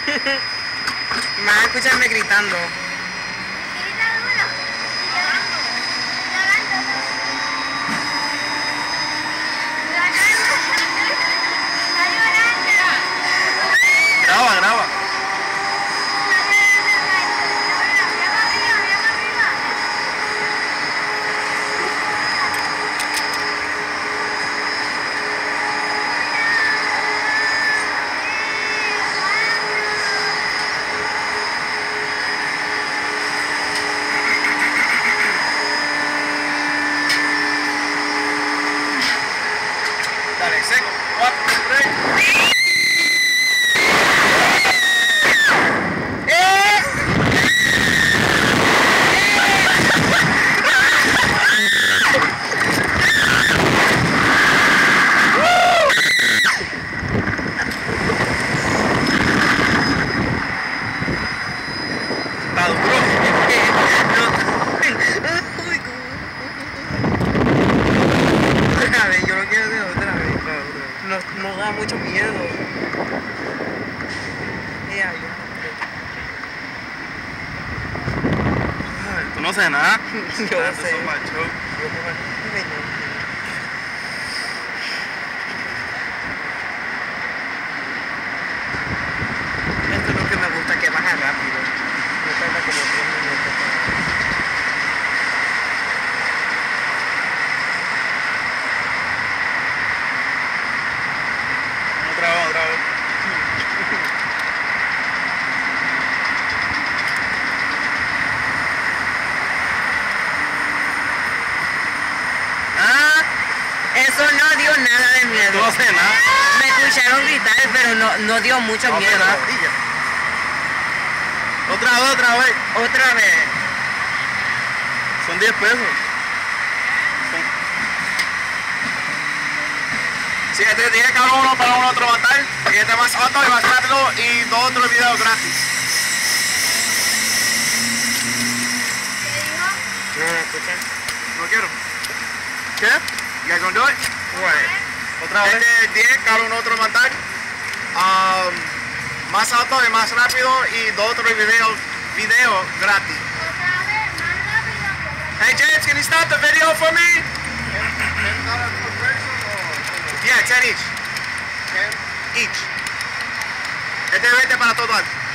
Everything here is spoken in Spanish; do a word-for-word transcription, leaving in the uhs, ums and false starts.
Me van a escucharme gritando. Graba, graba. Dale, seco. cuatro, tres. Está duro. Otra vez, yo lo quiero hacer otra vez. No, no da mucho miedo. Ya, ya. Tú no sé nada. Yo Esto es sé. un macho. Yo como el señor. Esto es lo que me gusta, que baja rápido. Me tarda como diez minutos. Otra vez, otra vez. Ah, eso no dio nada de Tú miedo. no sé nada. Me escucharon gritar, pero no, no dio mucho No, miedo. pero ladilla. Otra vez, otra vez. Otra vez. Son diez pesos. Sí, este tiene cada uno para un otro matar. Y este más alto y más rápido y dos otros videos gratis. No me escuchan. No quiero. ¿Qué? You guys gonna do it? What? Otra vez. Este diez, cada uno otro matar. Um, más alto y más rápido y dos otros videos video gratis. Hey James, can you stop the video for me? Yeah, ten each. Each. Este es veinte para total.